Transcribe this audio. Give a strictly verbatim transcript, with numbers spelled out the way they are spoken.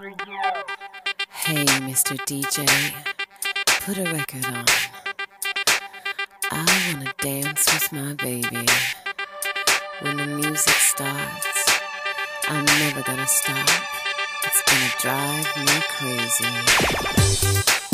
Hey, Mister D J, put a record on. I wanna dance with my baby. When the music starts, I'm never gonna stop. It's gonna drive me crazy.